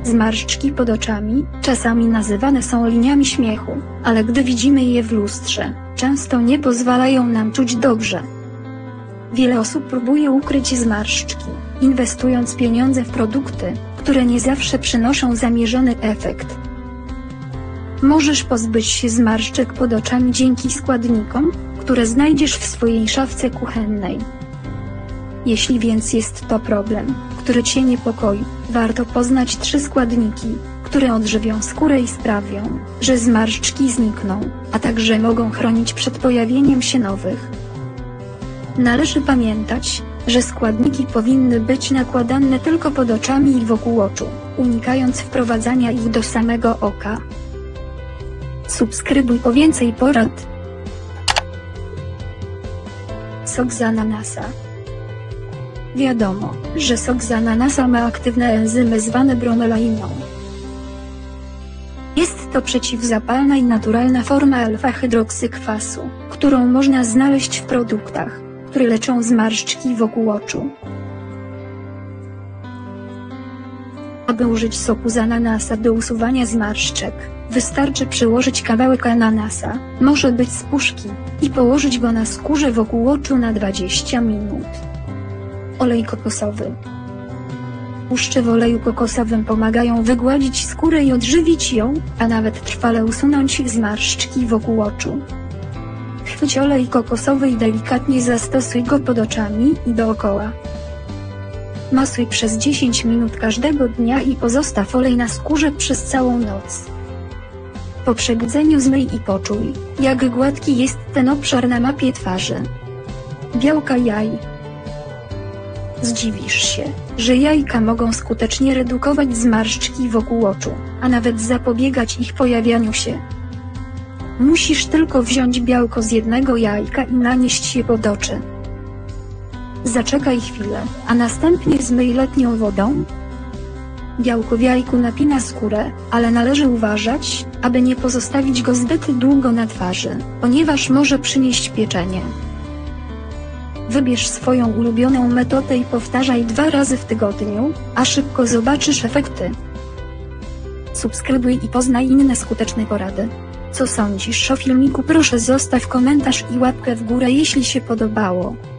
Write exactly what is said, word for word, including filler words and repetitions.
Zmarszczki pod oczami, czasami nazywane są liniami śmiechu, ale gdy widzimy je w lustrze, często nie pozwalają nam czuć dobrze. Wiele osób próbuje ukryć zmarszczki, inwestując pieniądze w produkty, które nie zawsze przynoszą zamierzony efekt. Możesz pozbyć się zmarszczek pod oczami dzięki składnikom, które znajdziesz w swojej szafce kuchennej. Jeśli więc jest to problem, który Cię niepokoi, warto poznać trzy składniki, które odżywią skórę i sprawią, że zmarszczki znikną, a także mogą chronić przed pojawieniem się nowych. Należy pamiętać, że składniki powinny być nakładane tylko pod oczami i wokół oczu, unikając wprowadzania ich do samego oka. Subskrybuj po więcej porad. Sok z ananasa. Wiadomo, że sok z ananasa ma aktywne enzymy zwane bromelainą. Jest to przeciwzapalna i naturalna forma alfa-hydroksykwasu, którą można znaleźć w produktach, które leczą zmarszczki wokół oczu. Aby użyć soku z ananasa do usuwania zmarszczek, wystarczy przyłożyć kawałek ananasa, może być z puszki, i położyć go na skórze wokół oczu na dwadzieścia minut. Olej kokosowy. Tłuszcze w oleju kokosowym pomagają wygładzić skórę i odżywić ją, a nawet trwale usunąć zmarszczki wokół oczu. Chwyć olej kokosowy i delikatnie zastosuj go pod oczami i dookoła. Masuj przez dziesięć minut każdego dnia i pozostaw olej na skórze przez całą noc. Po przebudzeniu zmyj i poczuj, jak gładki jest ten obszar na mapie twarzy. Białka jaj. Zdziwisz się, że jajka mogą skutecznie redukować zmarszczki wokół oczu, a nawet zapobiegać ich pojawianiu się. Musisz tylko wziąć białko z jednego jajka i nanieść je pod oczy. Zaczekaj chwilę, a następnie zmyj letnią wodą. Białko w jajku napina skórę, ale należy uważać, aby nie pozostawić go zbyt długo na twarzy, ponieważ może przynieść pieczenie. Wybierz swoją ulubioną metodę i powtarzaj dwa razy w tygodniu, a szybko zobaczysz efekty. Subskrybuj i poznaj inne skuteczne porady. Co sądzisz o filmiku? Proszę zostaw komentarz i łapkę w górę, jeśli się podobało.